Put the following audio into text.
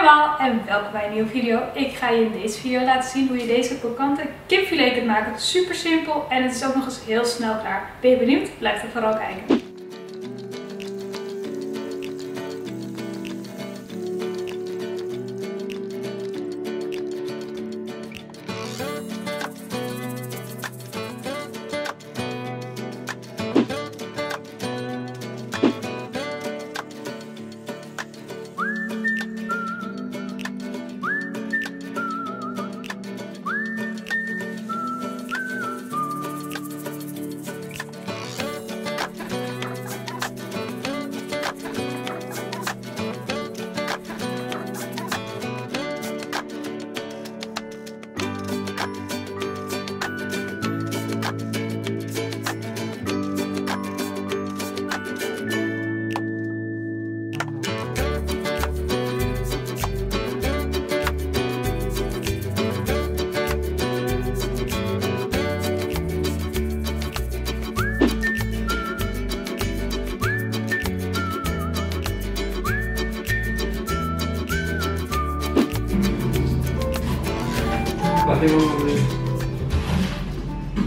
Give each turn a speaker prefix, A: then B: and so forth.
A: allemaal en welkom bij een nieuwe video. Ik ga je in deze video laten zien hoe je deze krokante kipfilet kunt maken. Super simpel en het is ook nog eens heel snel klaar. Ben je benieuwd? Blijf er vooral kijken.
B: Laat even over